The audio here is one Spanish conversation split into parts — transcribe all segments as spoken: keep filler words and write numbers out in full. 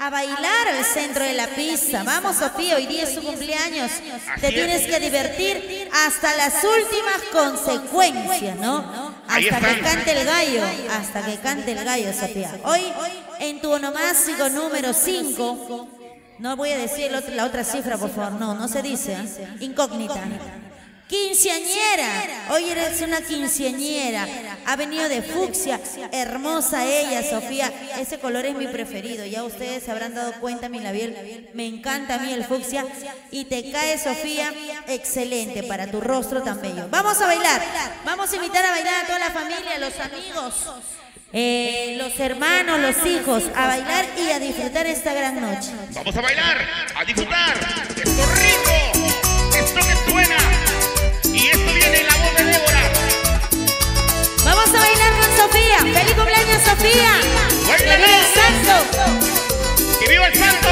a bailar al centro de la pista. Vamos, Sofía, hoy día es su cumpleaños. Te tienes que divertir hasta las últimas consecuencias, ¿no? Hasta que cante el gallo, hasta que cante el gallo, Sofía. Hoy, en tu onomástico número cinco, no voy a decir la otra cifra, por favor, no, no se dice, ¿eh? Incógnita. Quinceañera, hoy eres una quinceañera, ha venido de fucsia, hermosa ella, Sofía, ese color es mi preferido, ya ustedes se habrán dado cuenta, mi labial, me encanta a mí el fucsia, y te cae, Sofía, excelente, para tu rostro tan bello. Vamos a bailar, vamos a invitar a bailar a toda la familia, los amigos, eh, los hermanos, los hijos, a bailar y a disfrutar esta gran noche. Vamos a bailar, a disfrutar, esto rico, esto que suena. Y esto viene en la voz de Débora. Vamos a bailar con Sofía. ¡Feliz cumpleaños, Sofía! ¡Que viva el santo! ¡Que viva el santo!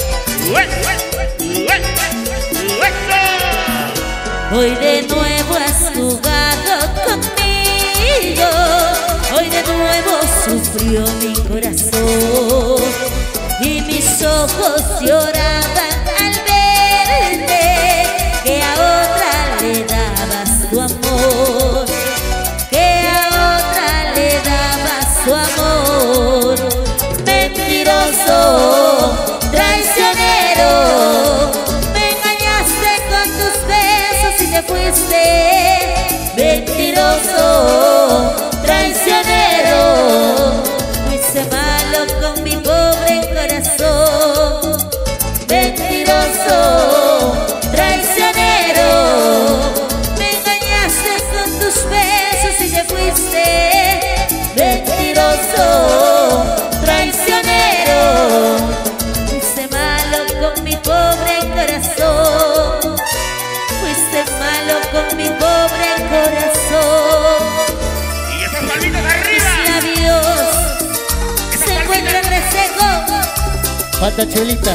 Hoy de nuevo has jugado conmigo. Hoy de nuevo sufrió mi corazón. Y mis ojos lloraban al verte, que a otra le dabas tu amor, que a otra le dabas tu amor. Mentiroso, traicionero, me engañaste con tus besos y te fuiste. Mentiroso, traicionero, fuiste malo con mi pobre corazón. Mentiroso, traicionero, me engañaste con tus besos y te fuiste. Mentiroso, traicionero, fuiste malo con mi pobre corazón. Fuiste malo con mi pobre corazón. Y esas palmitas arriba. Mis labios se encuentran resecos. Falta Chelita.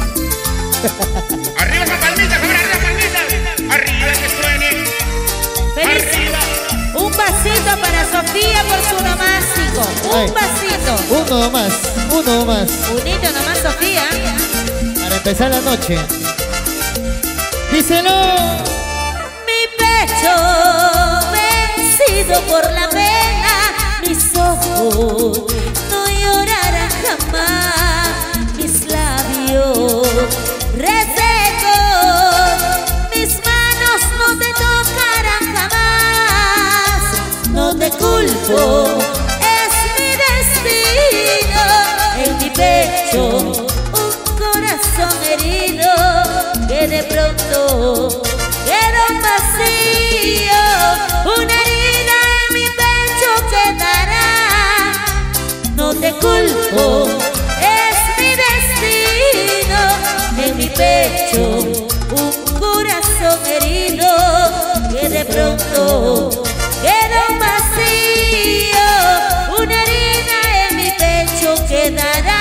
Arriba esas palmitas, arriba esas palmitas. Arriba que suene. Feliz. Arriba. Un vasito para Sofía por su onomástico. Un Ay. vasito. Uno más, uno más. Unito nomás, Sofía. Para empezar la noche. Díselo. Mi pecho vencido por la pena, mis ojos no llorarán jamás, mis labios resecos, mis manos no te tocarán jamás. No te culpo, es mi destino. En mi pecho un corazón herido que de pronto queda un vacío, una herida en mi pecho quedará. No te culpo, es mi destino. En mi pecho un corazón herido que de pronto queda un vacío, una herida en mi pecho quedará.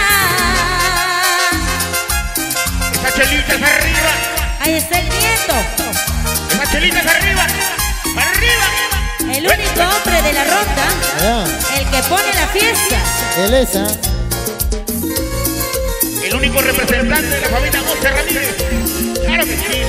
Esas chelitas arriba. Ahí está el nieto, Esas chelitas arriba. Arriba. el único hombre de la ronda, Ah, el que pone la fiesta. él esa. El único representante de la familia José Ramírez. Claro que sí.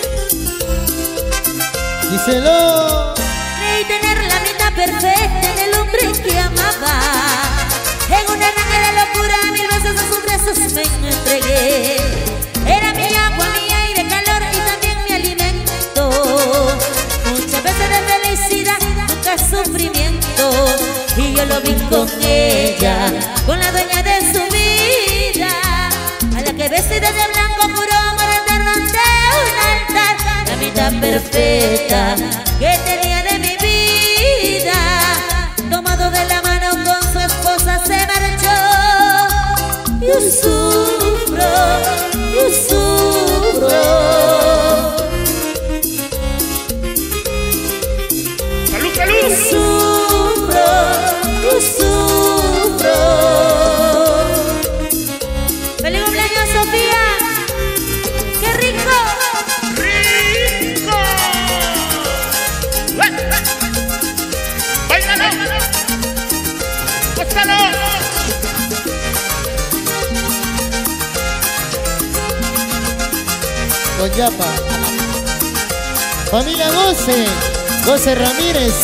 Díselo. Creí tener la mitad perfecta en el hombre que amaba. En una arranque de locura, mil veces a sus brazos me entregué. Era mi agua, mi aire, calor y también mi alimento. Muchas veces de felicidad, nunca sufrimiento. Y yo lo vi con ella, con la dueña de su vida, a la que vestida de blanco juró amor eterno ante un altar. La mitad perfecta que tenía de mi vida, tomado de la mano con su esposa se marchó. Yo sufro, yo sufro. Salud, salud. Yo sufro, yo sufro. ¡Feliz cumpleaños, Sofía! ¡Qué rico! Rico. Báilalo. Gózalo. con Yapa. Familia Goce, Goce Ramírez.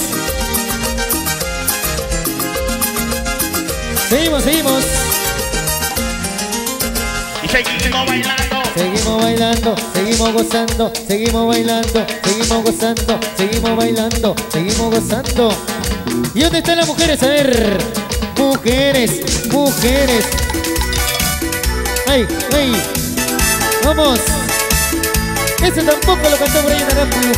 Seguimos, seguimos. Y seguimos bailando. Seguimos bailando, seguimos gozando, seguimos bailando, seguimos gozando, seguimos bailando, seguimos gozando. ¿Y dónde están las mujeres? A ver, mujeres, mujeres. ¡Ay, ay! ¡Vamos! Ese tampoco lo cantó por ahí en la radio.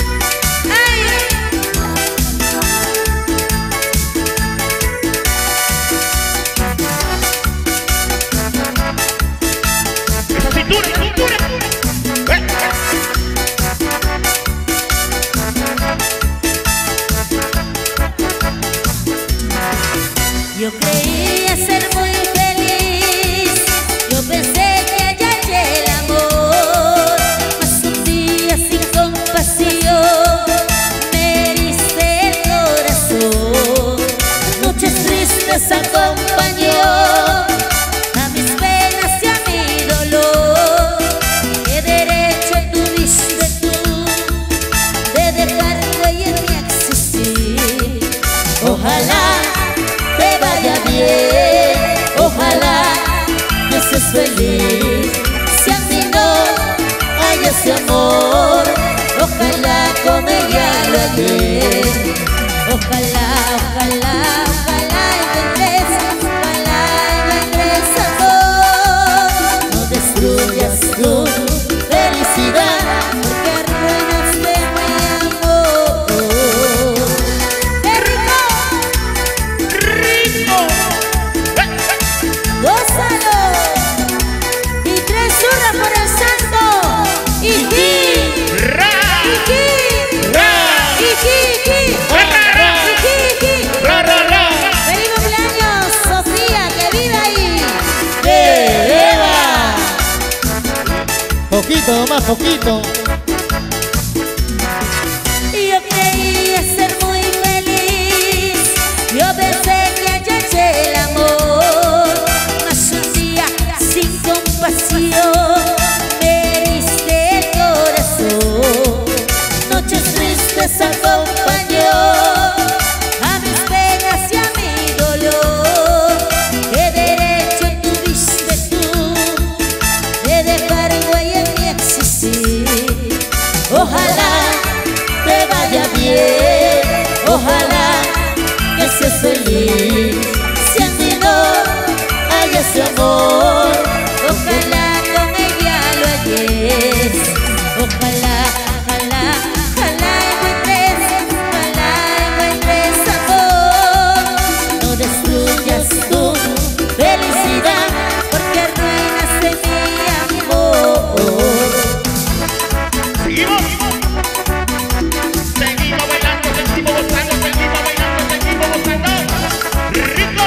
Esa cintura, esa cintura. Eh. Yo creía ser muy feliz, yo pensé que hallé el amor, mas un día sin compasión me heriste el corazón. Noches tristes acompañó a mis penas y a mi dolor. ¿Qué derecho tuviste tú de dejar huella en mi existir? Ojalá te vaya bien, ojalá que seas feliz. Si a mí no hay ese amor, ojalá con ella lo hallé. Ojalá, ojalá, ojalá encuentres, ojalá encuentres amor. No destruyas tu felicidad, porque arruinaste mi amor. ¡Qué rico! ¡Ritmo! Eh, eh. ¡Gózalo! Y tres churras por el santo. ¡Iji! ¡Ra! ¡Iji! ¡Ra! ¡Iji! ¡Iji! ¡Ra, ra, ra! ¡Iji! ¡Iji! ¡Ra, ra, ra! ¡Feliz cumpleaños, Sofía, que vive ahí! ¡Que Eva! Poquito, más poquito. Y yo creía ser muy feliz, yo pensé que hallé el amor, mas un día sin compasión me heriste el corazón. Noches tristes acompañó a mis penas y a mi dolor. ¿Qué derecho tuviste tú de dejar huella en mi existir? Ojalá te vaya bien, ojalá que seas feliz. Si a mí no hay ese amor, ojalá con ella lo halles. Ojalá, ojalá, ojalá encuentres, ojalá encuentres amor. No destruyas tu felicidad, porque arruinaste mi amor. Seguimos. Seguimos bailando, seguimos gozando, seguimos bailando, seguimos gozando. ¡Rico!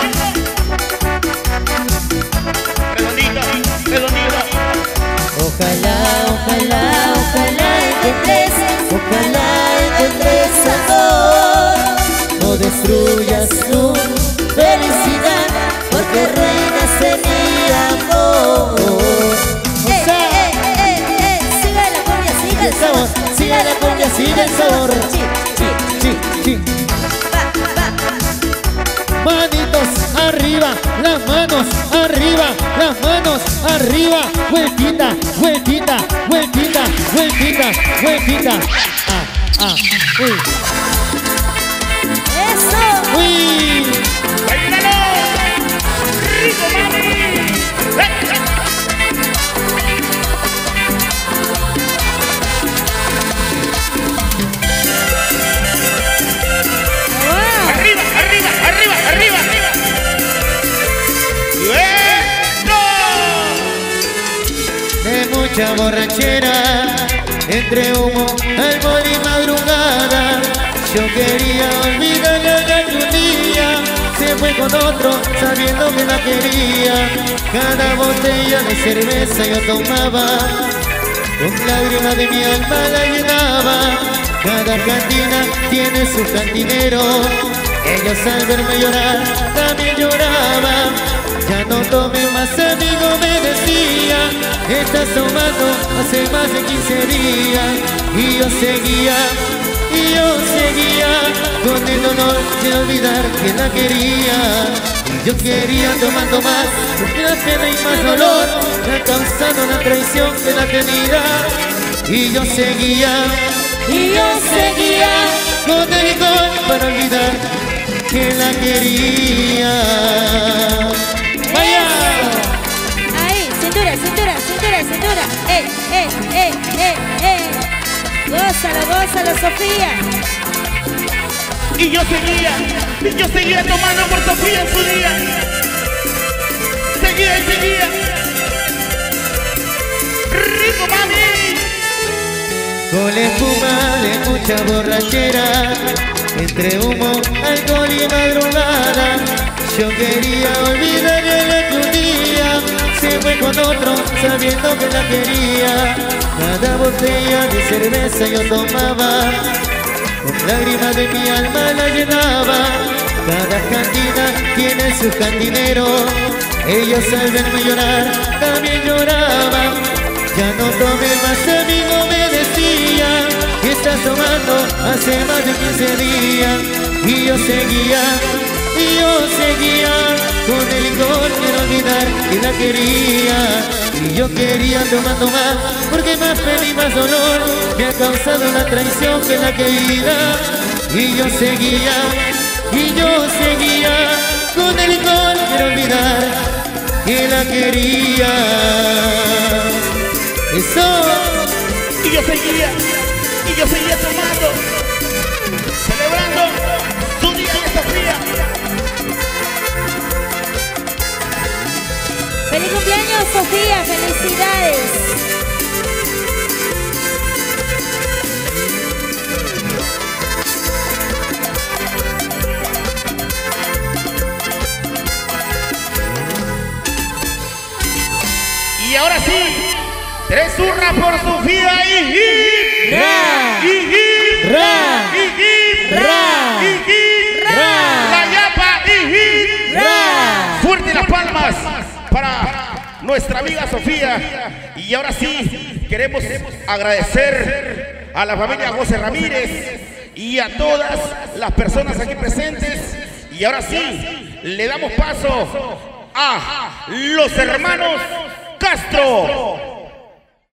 Redondito, redondito. Ojalá, Ojalá, ojalá encuentres, ojalá encuentres amor. no destruyas tu Felicidad, porque arruinaste mi amor. Eh, eh, eh, eh, sigue la cumbia, sigue el sabor, sigue la cumbia, sigue el sabor. Sí, sí, sí, sí. va, va. Manitos arriba, las manos arriba, las manos arriba. Vueltita, vueltita, vueltita, vueltita, vueltita. Ah, ah, uy, Eso. uy. ¡Bailalo! ¡Rico, mami! ¡Eh, eh! Wow. ¡Arriba, arriba, arriba, arriba! ¡Eso! De mucha borrachera, entre humo, alcohol y madrugada. Yo quería olvidarla de un día, se fue con otro sabiendo que la quería. Cada botella de cerveza yo tomaba, con lágrimas de mi alma la llenaba. Cada cantina tiene su cantinero, ellos al verme llorar también lloraban. Ya no tome más, amigo, me decía, estás tomando hace más de quince días. Y yo seguía, y yo seguía con el dolor de olvidar que la quería. Y yo quería tomando más, porque la pena y más dolor me ha causado la traición de la tenida. Y yo seguía, y yo seguía con el licor para olvidar que la quería. ¡Vaya! Ahí, cintura, cintura, cintura, cintura. ¡Eh, eh, eh, eh, eh! Gózalo, gózalo, Sofía. Y yo seguía, y yo seguía tomando por Sofía en su día. Seguía y seguía. ¡Rico, mami! Con la espuma de mucha borrachera, entre humo, alcohol y madrugada, yo quería olvidarle que un día se fue con otro sabiendo que la quería. Cada botella de cerveza yo tomaba, con lágrimas de mi alma la llenaba. Cada cantina tiene sus cantineros, ellos al verme llorar también lloraban. Ya no tomé más, amigo, me decía que estás tomando hace más de quince días. Y yo seguía, y yo seguía con el licor para olvidar que la quería. Y yo quería tomando más, porque más pena y más dolor me ha causado la traición que la querida. Y yo seguía, y yo seguía con el licor para olvidar que la quería. ¡Eso! Y yo seguía, y yo seguía tomando, celebrando su día de Sofía. ¡Feliz cumpleaños, Sofía! ¡Felicidades! Y ahora sí, tres hurras por Sofía y hip, ¡Ra! y hip, ¡Ra! y hip, ¡Ra! y hip, ¡Ra! la yapa y hip. ¡Ra! Fuerte las palmas para nuestra amiga Sofía. Y ahora sí, queremos agradecer a la familia José Ramírez y a todas las personas aquí presentes. Y ahora sí, le damos paso a los hermanos Castro.